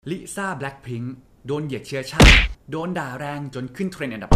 ลิซ่าแบล็คพิงค์โดนเหยียดเชื้อชาติโดนด่าแรงจนขึ้นเทรนด์อันดับ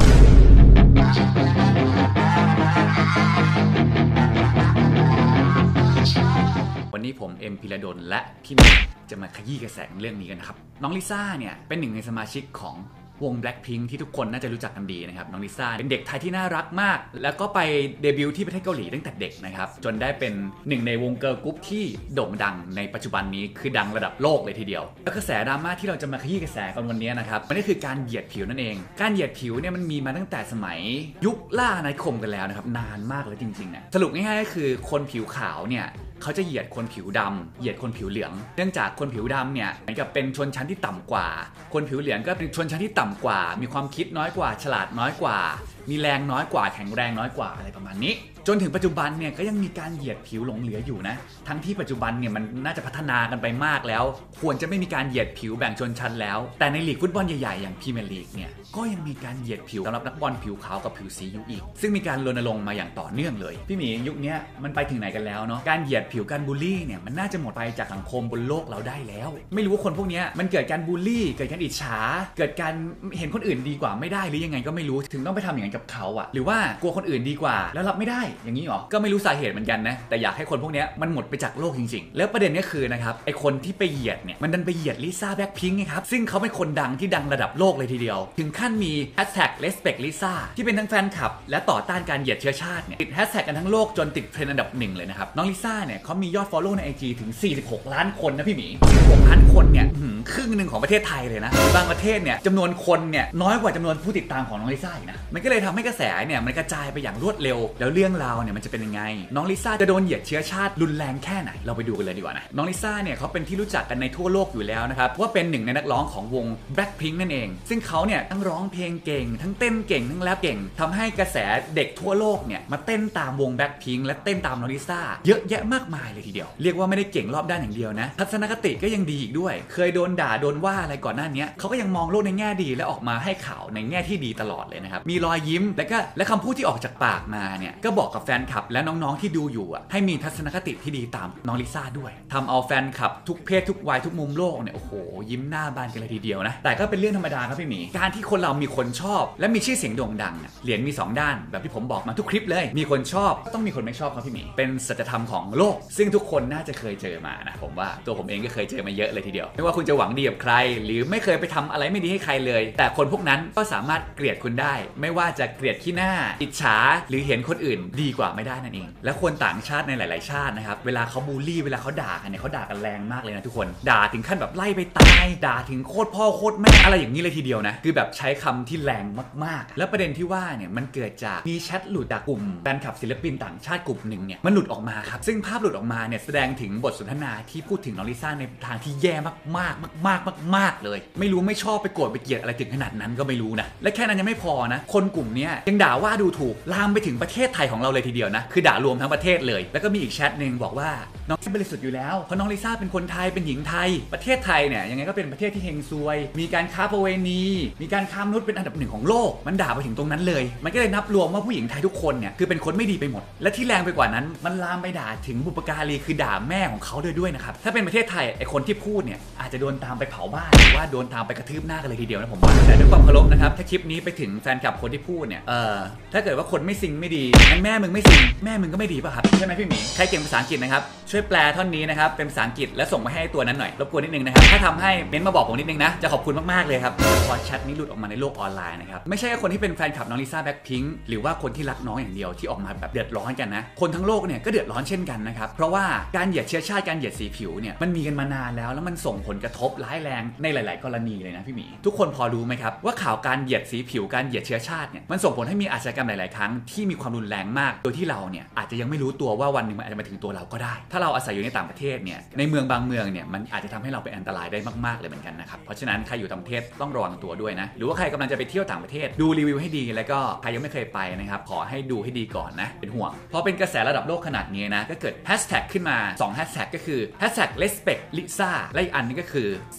วันนี้ผมเอ็มพิรดลและพี่มิกจะมาขยี้กระแสเรื่องนี้กันนะครับน้องลิซ่าเนี่ยเป็นหนึ่งในสมาชิกของวง Blackpink ที่ทุกคนน่าจะรู้จักกันดีนะครับน้องลิซ่าเป็นเด็กไทยที่น่ารักมากแล้วก็ไปเดบิวต์ที่ประเทศเกาหลีตั้งแต่เด็กนะครับจนได้เป็นหนึ่งในวงเกิร์ลกรุ๊ปที่โด่งดังในปัจจุบันนี้คือดังระดับโลกเลยทีเดียวแล้วกระแสดราม่าที่เราจะมาขยี้กระแสกันวันนี้นะครับมันก็คือการเหยียดผิวนั่นเองการเหยียดผิวเนี่ยมันมีมาตั้งแต่สมัยยุคล่าอาณานิคมกันแล้วนะครับนานมากเลยจริงๆนะสรุปง่ายๆก็คือคนผิวขาวเนี่ยเขาจะเหยียดคนผิวดำเหยียดคนผิวเหลืองเนื่องจากคนผิวดำเนี่ยเหมือนกับเป็นชนชั้นที่ต่ำกว่าคนผิวเหลืองก็เป็นชนชั้นที่ต่ำกว่ามีความคิดน้อยกว่าฉลาดน้อยกว่ามีแรงน้อยกว่าแข็งแรงน้อยกว่าอะไรประมาณนี้จนถึงปัจจุบันเนี่ยก็ยังมีการเหยียดผิวหลงเหลืออยู่นะทั้งที่ปัจจุบันเนี่ยมันน่าจะพัฒนากันไปมากแล้วควรจะไม่มีการเหยียดผิวแบ่งชนชั้นแล้วแต่ในลีกฟุตบอลใหญ่ๆอย่างพรีเมียร์ลีกเนี่ยก็ยังมีการเหยียดผิวสำหรับนักบอลผิวขาวกับผิวสีอยู่อีกซึ่งมีการรณรงค์มาอย่างต่อเนื่องเลยพี่หมียุคนี้มันไปถึงไหนกันแล้วเนาะการเหยียดผิวการบูลลี่เนี่ยมันน่าจะหมดไปจากสังคมบนโลกเราได้แล้วไม่รู้ว่าคนพวกนี้มันเกิดการบูลลี่เกิดการอิจฉาเกิดการเห็นคนอื่นดีกว่าไม่ได้หรือยังไงก็ไม่รู้ถึงต้องไปทำอย่างนั้นกับเขาอะหรือว่ากลัวคนอื่นดีกว่าแล้วรับไม่ได้อย่างนี้หรอก็ไม่รู้สาเหตุเหมือนกันนะแต่อยากให้คนพวกนี้มันหมดไปจากโลกจริงๆแล้วประเด็นก็คือนะครับไอคนที่ไปเหยียดเนี่ยมันดันไปเหยียดลิซ่าแบล็คพิงค์ไงครับซึ่งเขาเป็นคนดังที่ดังระดับโลกเลยทีเดียวถึงขั้นมีแฮชแท็ก respect Lisa ที่เป็นทั้งแฟนคลับและต่อต้านการเหยียดเชื้อชาติเนี่ยติดแฮชแท็กกันทั้งโลกจนติดเทรนด์อันดับ1เลยนะครับน้องลิซ่าเนี่ยเขามียอด follow ใน IG ถึง46ล้านคนนะพี่หมี46ล้านคนเนี่ยครึ่งนึงของประเทศไทยเลยนะบางประเทศเนี่ยจำนวนคนเนี่ยน้อยกว่าจำนวนผู้ติดตามของน้องลิซ่าอีกนะมันก็เลยทำให้กระแสเนี่ยมันกระจายไปอย่างรวดเร็วแล้วเรื่องราวเนี่ยมันจะเป็นยังไงน้องลิซ่าจะโดนเหยียดเชื้อชาติรุนแรงแค่ไหนเราไปดูกันเลยดีกว่านะน้องลิซ่าเนี่ยเขาเป็นที่รู้จักกันในทั่วโลกอยู่แล้วนะครับว่าเป็นหนึ่งในนักร้องของวง Blackpink นั่นเองซึ่งเขาเนี่ยทั้งร้องเพลงเก่งทั้งเต้นเก่งทั้งแรปเก่งทำให้กระแสเด็กทั่วโลกเนี่ยมาเต้นตามวง Blackpink และเต้นตามน้องลิซ่าเยอะแยะมากมายเลยทีเดียวเรียกว่าไม่ได้เก่งรอบด้านอย่างเดียวนะทัศนคติก็ยังดีอีกด้วยเคยโดนด่าโดนว่าอะไรก่อนหน้านี้เขาก็ยังมองโลกในแง่ดีและออกมาให้ข่าวในแง่ที่ดีตลอดเลยนะครับมีรอยยิ้มและคำพูดที่ออกจากปากมาเนี่ยก็บอกกับแฟนคลับและน้องๆที่ดูอยู่ให้มีทัศนคติที่ดีตามน้องลิซ่าด้วยทำเอาแฟนคลับทุกเพศทุกวัยทุกมุมโลกเนี่ยโอ้โหยิ้มหน้าบานกันเลยทีเดียวนะแต่ก็เป็นเรื่องธรรมดาครับพี่หมีการที่คนเรามีคนชอบและมีชื่อเสียงโด่งดังเหรียญมี2ด้านแบบที่ผมบอกมาทุกคลิปเลยมีคนชอบต้องมีคนไม่ชอบครับพี่หมีเป็นสัจธรรมของโลกซึ่งทุกคนน่าจะเคยเจอมานะผมว่าตัวผมเองก็เคยเจอมาเยอะเลยทีเดียวไม่ว่าคุณจะหวังดีกับใครหรือไม่เคยไปทำอะไรไม่ดีให้ใครเลยแต่คนพวกนั้นก็สามารถเกลียดคุณได้ไม่ว่าจะเกลียดขี้หน้าอิจฉาหรือเห็นคนอื่นดีกว่าไม่ได้นั่นเองและคนต่างชาติในหลายๆชาตินะครับเวลาเขาบูลลี่เวลาเขาด่ากันเนี่ยเขาด่ากันแรงมากเลยนะทุกคนด่าถึงขั้นแบบไล่ไปตายด่าถึงโคตรพ่อโคตรแม่อะไรอย่างนี้เลยทีเดียวนะคือแบบใช้คำที่แรงมากๆแล้วประเด็นที่ว่าเนี่ยมันเกิดจากมีแชทหลุดจากกลุ่มแฟนคลับศิลปินต่างชาติกลุ่มหนึ่งเนี่ยมันหลุดออกมาครับซึ่งภาพหลุดออกมาเนี่ยแสดงถึงบทสนทนาที่พูดถึงน้องลิซ่าในทางที่แย่มากๆเลยไม่รู้ไม่ชอบไปโกรธไปเกลียดอะไรถึงขนาดนั้นก็ไม่รู้นะและแค่นั้นยังไม่พอนะคนกลุ่มนี้ยังด่าว่าดูถูกลามไปถึงประเทศไทยของเราเลยทีเดียวนะคือด่ารวมทั้งประเทศเลยแล้วก็มีอีกแชทนึงบอกว่าน้องบริสุทธิ์อยู่แล้วเพราะน้องลิซ่าเป็นคนไทยเป็นหญิงไทยประเทศไทยเนี่ยยังไงก็เป็นประเทศที่เฮงซวยมีการค้าประเวณีมีการค้ามนุษย์เป็นอันดับ1ของโลกมันด่าไปถึงตรงนั้นเลยมันก็เลยนับรวมว่าผู้หญิงไทยทุกคนเนี่ยคือเป็นคนไม่ดีไปหมดและที่แรงไปกว่านั้นมันลามไปด่าถึงบุปการีคือด่าแม่ของเขาด้วยนะครับถ้าเป็นประเทศไทยไอคนที่พูดเนี่ยอาจจะโดนตามไปเผาบ้านหรือว่าโดนตามไปกระทืบหน้ากันเลยทีเดียวนะผมว่าแต่ด้วยความเคารพนะครับถ้าคลิปนี้ไปถึงแฟนคลับคนที่พูดเนี่ยถ้าเกิดว่าคนไม่ซิงไม่ดีงั้นแม่มึงไม่ซิงแม่มึงก็ไม่ดีป่ะครับใช่ไหมพี่หมีใครเก่งภาษาอังกฤษนะครับช่วยแปลท่อนนี้นะครับเป็นภาษาอังกฤษแล้วส่งมาให้ตัวนั้นหน่อยรบกวนนิดนึงนะครับถ้าทำให้เม้นมาบอกผมนิดนึงนะจะขอบคุณมากๆเลยครับพอแชทนี้หลุดออกมาในโลกออนไลน์นะครับไม่ใช่แค่คนที่เป็นแฟนคลับน้องลิซ่าแบล็คพิงค์หรือว่าคนที่รักน้องอย่างเดียวที่ออกมาแบบเดือดร้อนกันนะคนทั้งโลกเนี่ยก็เดือดร้อนเช่นกันนะครับเพราะว่าการเหยียดเชื้อชาติการเหยียดสีผิวเนี่ยมันมีกันมานานแล้วมันส่งผลกระทบร้ายแรงในหลายๆกรณีเลยนะพี่หมีทุกคนพอรู้ไหมครับว่าข่าวการเหยียดสีผิวการเหยียดเชื้อชาติเนี่ยมันส่งผลให้มีอาชญากรรมหลายๆครั้งที่มีความรุนแรงมากโดยที่เราเนี่ยอาจจะยังไม่รู้ตัวว่าวันหนึ่งมันอาจจะมาถึงตัวเราก็ได้ถ้าเราอาศัยอยู่ในต่างประเทศเนี่ยในเมืองบางเมืองเนี่ยมันอาจจะทำให้เราเป็นอันตรายได้มากๆเลยเหมือนกันนะครับเพราะฉะนั้นใครอยู่ต่างประเทศต้องระวังตัวด้วยนะหรือว่าใครกำลังจะไปเที่ยวต่างประเทศดูรีวิวให้ดีแล้วก็ใครยังไม่เคยไปนะครับขอให้ดูให้ดีก่อนนะเป็นห่วงเพราะเป็นกระแสระดับโลกขนาดนี้นะก็เกิดแฮชแท็กขึ้นมา2แฮชแท็กก็คือแฮชแท็ก respect Lisa และอีกอันนึงก็คือ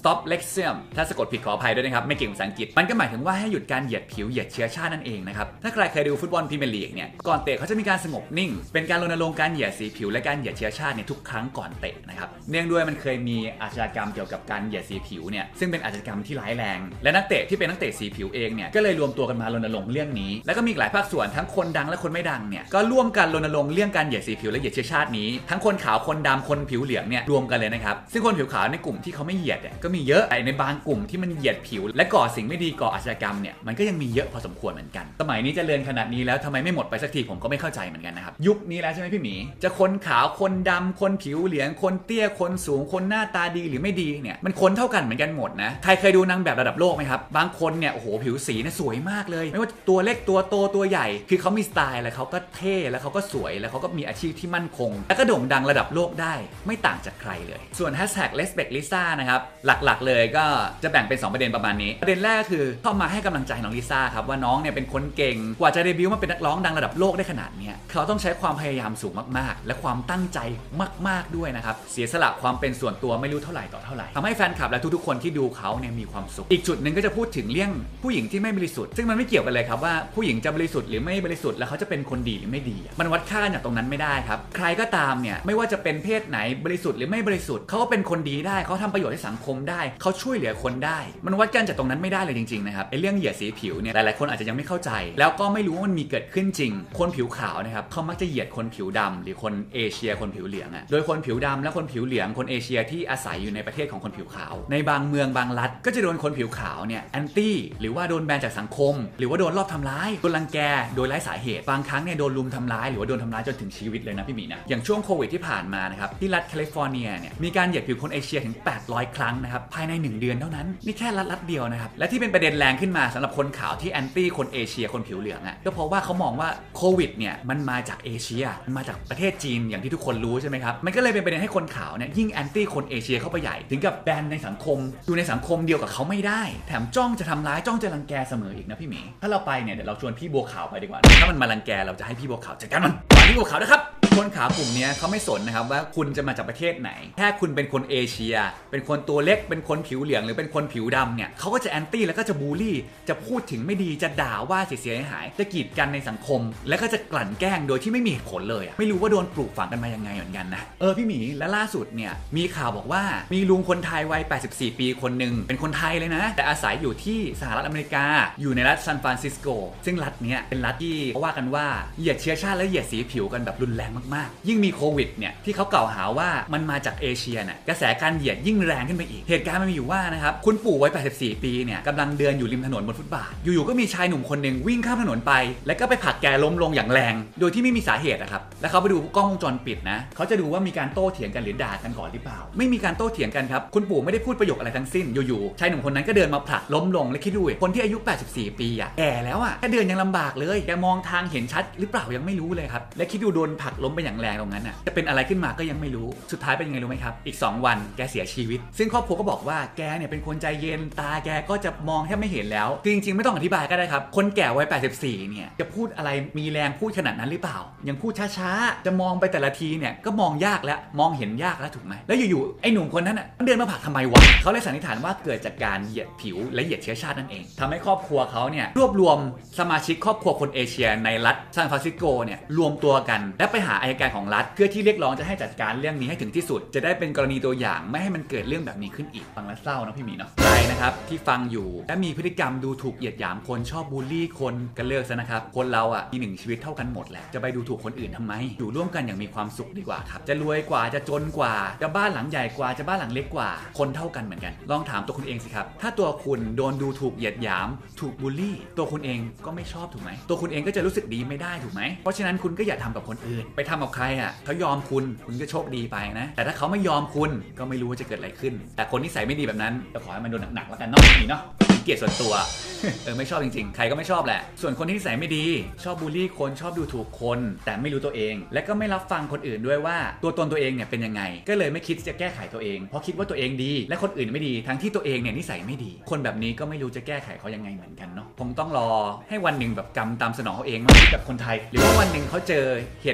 stop racism ถ้าสะกดผิดขออภัยด้วยนะครับไม่เก่งภาษาอังกฤษมันก็หมายถึงว่าให้หยุดการเหยียดผิวเหยียดเชื้อชาตินั่นเองนะครับถ้าใครเคยดูฟุตบอลพรีเมียร์ลีกเนี่ยก่อนเตะเขาจะมีการสงบนิ่งเป็นการรณรงค์การเหยียดสีผิวและการเหยียดเชื้อชาติเนี่ยทุกครั้งก่อนเตะนะครับเนื่องด้วยมันเคยมีอาชญากรรมเกี่ยวกับการเหยียดสีผิวเนี่ยซึ่งเป็นอาชญากรรมที่ร้ายแรงและนักเตะที่เป็นนักเตะสีผิวเองเนี่ยก็เลยรวมตัวกันมารณรงค์เรื่องนี้แล้วก็มีหลายภาคส่วนทั้งคนดังและคนไม่ดังเนี่ยก็ร่วมกันรณรงค์เรื่องการเหยียดสีผิวและเหยียดเชื้อชาตินี้ทั้งคนขาวคนดำคนผิวเหลืองเนี่ยรวมกันเลยนะครับซึ่งคนผิวขาวในกลุ่มที่เขาไม่เหยียดเนี่ยก็มีเยอะแต่ในบางกลุ่มที่มันเหยียดผิวและก่อสิ่งไม่ดีก่ออาชญากรรมเนี่ยมันก็ยังมีเยอะพอสมควรเหมือนกันสมัยนี้เจริญขนาดนี้แล้วทำไมไม่หมดไปสักทีผมก็ไม่เข้าใจเหมือนกันนะครับยุคนี้แล้วใช่ไหมพี่หมีจะคนขาวคนดำคนผิวเหลืองคนเตี้ยคนสูงคนหน้าตาดีหรือไม่ดีเนี่ยมันคนเท่ากันเหมือนกันหมดนะใครเคยดูนางแบบระดับโลกไหมครับบางคนเนี่ยโอ้โหผิวสีเนี่ยสวยมากเลยไม่ว่าตัวเล็กตัวโตตัวใหญ่คือเขามีสไตล์แล้วเขาก็เท่แล้วเขาก็สวยแล้วเขาก็มีอาชีพที่มั่นคงแล้วก็โด่งดังระดับโลกได้ไม่ต่างจากใครเลยส่วน #respectlisa นะครับหลักๆเลยก็จะแบ่งเป็น2ประเด็นประมาณนี้ประเด็นแรกคือเข้ามาให้กำลังใจน้องลิซ่าครับว่าน้องเนี่ยเป็นคนเก่งกว่าจะเดบิวต์มาเป็นนักร้องดังระดับโลกได้ขนาดนี้เขาต้องใช้ความพยายามสูงมากๆและความตั้งใจมากๆด้วยนะครับเสียสละความเป็นส่วนตัวไม่รู้เท่าไหร่ต่อเท่าไหร่ทำให้แฟนคลับและทุกๆคนที่ดูเขาเนี่ยมีความสุขอีกจุดหนึ่งก็จะพูดถึงเรื่องผู้หญิงที่ไม่บริสุทธิ์ซึ่งมันไม่เกี่ยวกันเลยครับว่าผู้หญิงจะบริสุทธิ์หรือไม่บริสุทธิ์แล้วเขาจะเป็นคนดีหรือไม่ดีมันวัดค่าจากตรงนั้นไม่ได้ครับใครก็ตามเนี่ยไม่ว่าจะเป็นเพศไหนบริสุทธิ์หรือไม่บริสุทธิ์เขาก็เป็นคนดีได้เขาทำประโยชน์ให้สังคมได้เขาช่วยเหลือคนได้มันวัดกันจากตรงนั้นไม่ได้เลยจริงๆนะครับไอ้เรื่องเหยียดสีผิวเนี่ยหลายๆคนอาจจะยังไม่เข้าใจแล้วก็ไม่รู้ว่ามันมีเกิดขึ้นจริงคนผิวขาวนะครับเขามักจะเหยียดคนผิวดำหรือคนเอเชียคนผิวเหลืองอ่ะโดยคนผิวดำและคนผิวเหลืองคนเอเชียที่อาศัยอยู่ในประเทศของคนผิวขาวในบางเมืองบางรัฐก็จะโดนคนผิวขาวเนี่ยแอนตี้หรือว่าโดนแบนจากสังคมหรือว่าโดนลอบทำร้ายโดนรังแกโดยไร้สาเหตุบางครั้งเนี่ยโดนลุมทำร้ายหรือว่าโดนทำร้ายจนถึงชีวิตเลยนะพี่หมีนะอย่างช่วงโควิดที่ผ่านมานะครับที่รัฐแคลิฟอร์เนียเนี่ยมีการเหยียดผิวคนเอเชียถึง800 ครั้งนะครับภายใน1 เดือนเท่านั้นนี่แค่รัฐเดียวนะครับและที่เป็นประเด็นแรงขึ้นมาสำหรับคนขาวที่แอนตี้คนเอเชียคนผิวเหลืองอ่ะก็เพราะว่าเขามองว่าโควิดเนี่ยมันมาจากเอเชียมันมาจากประเทศจีนอย่างที่ทุกคนรู้ใช่ไหมครับมันก็เลยเป็นประเด็นให้คนขาวเนี่ยยิ่งแอนตี้คนเอเชียเข้าไปใหญ่ถึงกับแบนในสังคมอยู่ในสังคมเดียวกับเขาไม่ได้แถมจ้องจะทำร้ายจ้องจะรังแกเสมออีกนะพี่หมีถ้าเราไปเนี่ยเดี๋ยวเราชวนพี่บัวขาวไปดีกว่าถ้ามันมารังแกเราจะให้พี่บัวขาวจัดการมันพี่บัวขาวนะครับคนขาวกลุ่มนี้เขาไม่สนนะครับว่าคุณจะมาจากประเทศไหนแค่คุณเป็นคนเอเชียเป็นคนตัวเล็กเป็นคนผิวเหลืองหรือเป็นคนผิวดำเนี่ยเขาก็จะแอนตี้แล้วก็จะบูลลี่จะพูดถึงไม่ดีจะด่าว่าเสียหายจะกีดกันในสังคมแล้วก็จะกลั่นแกล้งโดยที่ไม่มีเหตุผลเลยไม่รู้ว่าโดนปลูกฝังกันมายังไงเหมือนกันนะพี่หมีและล่าสุดเนี่ยมีข่าวบอกว่ามีลุงคนไทยวัย84 ปีคนหนึ่งเป็นคนไทยเลยนะแต่อาศัยอยู่ที่สหรัฐอเมริกาอยู่ในรัฐซานฟรานซิสโกซึ่งรัฐนี้เป็นรัฐที่ว่ากันว่าเหยียดเชื้อชาติและเหยียดสีผิวกันแบบรุนแรงมากๆยิ่งมีโควิดเนี่ยที่เขากล่าวหาว่ามันมาจากเอเชียเนี่ยกระแสการเหยียดยิ่งแรงขึ้นไปอีกเหตุการณ์มันมีอยู่ว่านะครับคุณปู่วัย84 ปีเนี่ยกำลังเดินอยู่ริมถนนบนฟุตบาทอยู่ๆก็มีชายหนุ่มคนหนึ่งวิ่งข้ามถนนไปแล้วก็ไปผลักแกล้มลงอย่างแรงโดยที่ไม่มีสาเหตุนะครับแล้วเขาไปดูกล้องวงจรปิดนะเขาจะดูว่ามีการโต้เถียงกันหรือด่ากันก่อนหรือเปล่าไม่มีการโต้เถียงกันครับคุณปู่ไม่ได้พูดประโยคอะไรทั้งสิ้นอยู่ๆชายหนุ่มคนนั้นก็เดินมาผลักล้มลงและคิดดูคนที่อายุ84 ปีอ่ะแก่แล้วอ่ะแค่เดินยังลำบากเลยแกมองทางเห็นชัดหรือเปล่ายังไม่รู้เลยครับและคิดดูโดนผลักล้มไปอย่างแรงตรงนั้นอ่ะจะเป็นอะไรขึ้นมาก็ยังไม่รู้สุดท้ายเป็นยังไงรู้ไหมครับอีก2 วันแกเสียชีวิตซึ่งครอบครัวก็บอกว่าแกเนี่ยเป็นคนใจเย็นตาแกก็จะมองแทบไม่เห็นแล้วจริงๆไม่ต้องอธิบายก็ได้ครับคนแก่วัย84เนี่ยจะพูดอะไรมีแรงพูดขนาดนั้นหรือเปล่ายังพูดช้าๆจะมองไปแต่ละทีเนี่ยก็มองยากแล้วมองเห็นยากแล้วถูกไหมแล้วอยู่ๆไอ้หนุ่มคนนั้นอ่ะเดินมาผลักทำไมวะเขาเลยสันนิษฐานว่าเกิดจากการเหยียดผิวและเหยียดเชื้อชาตินั่นเองทำให้ครอบครัวเขาเนี่ยรวบรวมสมาชิกครอบครัวคนเอเชียในรัฐซานฟรานซิสโกเนี่ยรวมตัวกันและไปหาอัยการของรัฐเพื่อที่เรียกร้องจะให้จัดการเรื่องนี้ให้ถึงที่สุดจะได้เป็นกรณีตัวอย่างไม่ให้มันเกิดเรื่องแบบนี้ขึ้นอีกฟังแล้วเศร้านะพี่หมีเนาะใครนะครับที่ฟังอยู่และมีพฤติกรรมดูถูกเหยียดหยามคนชอบบูลลี่คนกันเลิกซะนะครับคนเราอ่ะมี1 ชีวิตเท่ากันหมดแหละจะไปดูถูกคนอื่นทำไมอยู่ร่วมกันอย่างมีความสุขดีกว่าครับจะรวยกว่าจะจนกว่าจะบ้านหลังใหญ่กว่าจะบ้านหลังเล็กกว่าคนเท่ากันเหมือนกันลองถามตัวคุณเองสิครับถ้าตัวคุณโดนดูถูกเหยียดหยามถูกบูลลี่ตัวคุณเองก็ไม่ชอบถูกไหมตัวคุณเองก็จะรู้สึกดีไม่ได้ถูกไหมเพราะฉะนั้นคุณก็อย่าทำกับคนอื่นไปทำกับใครอ่ะเขายอมคุณก็โชคดีไปนะแต่ถ้าเขาไม่ยอมคุณก็ไม่รู้ว่าจะเกิดอะไรขึ้นแต่คนนิสัยไม่ดีแบบนั้นจะขอให้มันโดนหนักๆแล้วกันเนาะนี่เนาะเกลียดส่วนตัวไม่ชอบจริงๆใครก็ไม่ชอบแหละส่วนคนที่นิสัยไม่ดีชอบบูลลี่คนชอบดูถูกคนแต่ไม่รู้ตัวเองและก็ไม่รับฟังคนอื่นด้วยว่าตัวตนตัวเองเนี่ยเป็นยังไงก็เลยไม่คิดจะแก้ไขตัวเองเพราะคิดว่าตัวเองดีและคนอื่นไม่ดีทั้งที่ตัวเองเนี่ยนิสัยไม่ดีคนแบบนี้ก็ไม่รู้จะแก้ไขเขายังไงเหมือนกันเนาะคงต้องรอให้วันหนึ่งแบบกรรมตามสนองเขาเองมาแบบคนไทยหรือว่าวันหนึ่งเขาเจอเหตุการณ์แบบ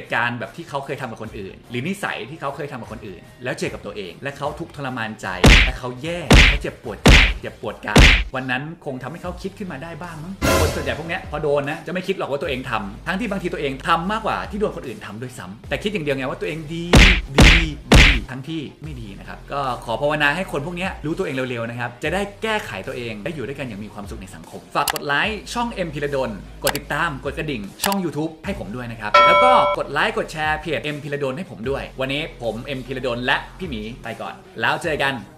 แบบที่เขาเคยทำกับคนอื่นหรือนิสัยที่เขาเคยทำกับคนอื่นแล้วเจอกับตัวเองและเขาทุกข์ทรมานใจและเขาแย่เขาเจ็บปวดใจเจ็บปวดกายวันนั้นคงทำให้เขาคิดขึ้นมาได้บ้างมั้งคนส่วนใหญ่พวกเนี้ยพอโดนนะจะไม่คิดหรอกว่าตัวเองทำทั้งที่บางทีตัวเองทำมากกว่าที่โดนคนอื่นทำด้วยซ้ำแต่คิดอย่างเดียวไงว่าตัวเองดีทั้งที่ไม่ดีนะครับก็ขอภาวนาให้คนพวกนี้รู้ตัวเองเร็วๆนะครับจะได้แก้ไขตัวเองและอยู่ด้วยกันอย่างมีความสุขในสังคมฝากกดไลค์ช่องพิระดลกดติดตามกดกระดิ่งช่อง YouTube ให้ผมด้วยนะครับแล้วก็กดไลค์กดแชร์เพจพิระดลให้ผมด้วยวันนี้ผมพิระดลและพี่หมีไปก่อนแล้วเจอกัน